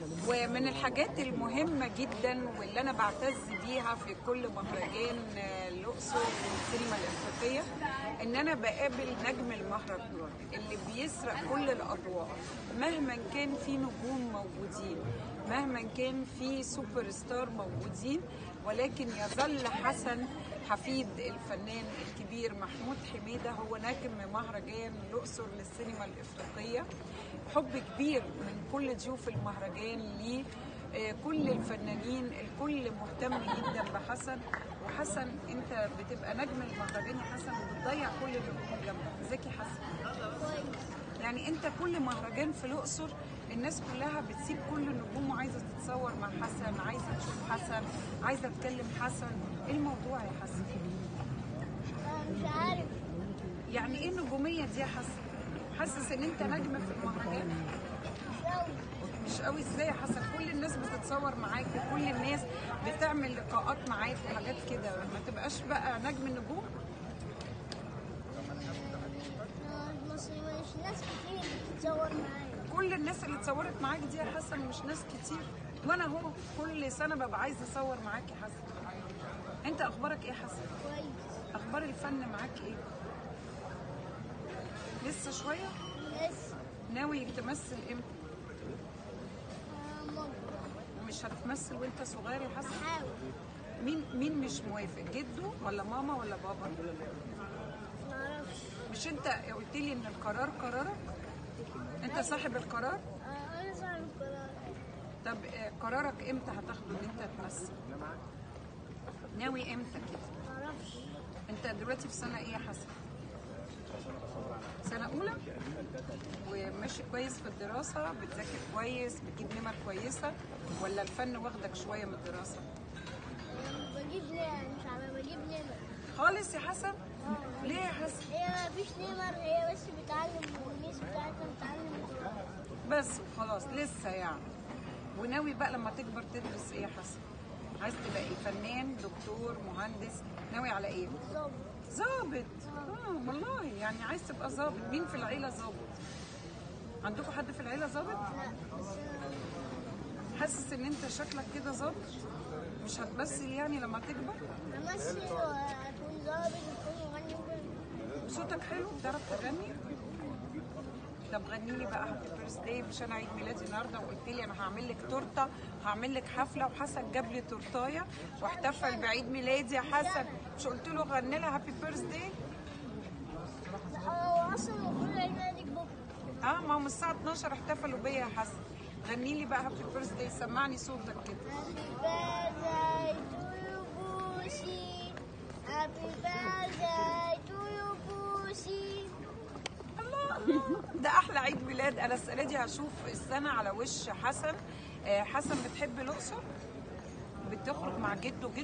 ومن الحاجات المهمة جدا واللي أنا بعتز بيها في كل مهرجان الأقصر والسينما الأفريقية إن أنا بقابل نجم المهرجان اللي بيسرق كل الأضواء، مهما كان في نجوم موجودين، مهما كان في سوبر ستار موجودين، ولكن يظل حسن حفيد الفنان الكبير محمود حميدة هو نجم مهرجان الأقصر للسينما الأفريقية. حب كبير من كل ضيوف المهرجان ليه، كل الفنانين الكل مهتم جدا بحسن. وحسن انت بتبقى نجم المهرجان يا حسن وبتضيع كل النجوم جنبك. ازيك يا حسن؟ يعني انت كل مهرجان في الأقصر الناس كلها بتسيب كل النجوم وعايزه تتصور مع حسن، عايزه تشوف حسن، عايزه تكلم حسن. ايه الموضوع يا حسن؟ مش عارف. يعني ايه النجوميه دي يا حسن؟ حاسس ان انت نجم في المهرجان؟ مش قوي. مش قوي ازاي يا حسن؟ كل الناس بتتصور معاك وكل الناس بتعمل لقاءات معاك وحاجات كده، ما تبقاش بقى نجم النجوم؟ مش ناس كتير بتتصور معايا. كل الناس اللي اتصورت معاك دي يا حسن مش ناس كتير، وانا اهو كل سنه ببقى عايزه اصور معاك يا حسن. انت اخبارك ايه يا حسن؟ كويس. اخبار الفن معاك ايه؟ لسه شويه؟ لسه. ناوي تمثل امتى؟ ممكن. مش هتمثل وانت صغير يا حسن؟ هحاول. مين مش موافق؟ جده ولا ماما ولا بابا؟ معرفش. مش انت قلت لي ان القرار قرارك؟ انت صاحب القرار؟ انا صاحب القرار. طب قرارك امتى هتاخده ان انت تمثل؟ ناوي امتى كده؟ معرفش. انت دلوقتي في سنه ايه يا حسن؟ سنه اولى؟ وماشي كويس في الدراسه؟ بتذاكر كويس؟ بتجيب نمر كويسه؟ ولا الفن واخدك شويه من الدراسه؟ بجيب مش عارفه بجيب نمر خالص يا حسن؟ ليه يا حسن؟ هي مفيش نمر، هي بس بتعلم والميس بتاعتنا بتعلم بس وخلاص لسه يعني. وناوي بقى لما تكبر تدرس ايه يا حسن؟ عايز تبقى ايه؟ فنان، دكتور، مهندس؟ ناوي على ايه؟ ظابط. ظابط؟ والله يعني عايز تبقى ظابط. مين في العيله ظابط؟ عندكم حد في العيله ظابط؟ لا بس حاسس ان انت شكلك كده ظابط؟ مش هتمثل يعني لما تكبر؟ همثل وهكون ظابط وهكون مغني صوتك حلو، بتعرف تغني؟ طب غني لي بقى هابي بيرث داي، مش انا عيد ميلادي النهارده وقلت لي انا هعمل لك تورته، هعمل لك حفله، وحسن جاب لي تورتايه واحتفل بعيد ميلادي يا حسن، مش قلت له غني لها هابي بيرث داي؟ هو اصلا المفروض عيد ميلادك بكره. ما هم الساعه 12 احتفلوا بيا يا حسن. غني لي بقى هابي بيرث داي، سمعني صوتك كده. Happy birthday to you, Pussy. الله، ده احلى عيد ميلاد. انا السنه دي هشوف السنه على وش حسن. حسن بتحب الاقصر؟ بتخرج مع جده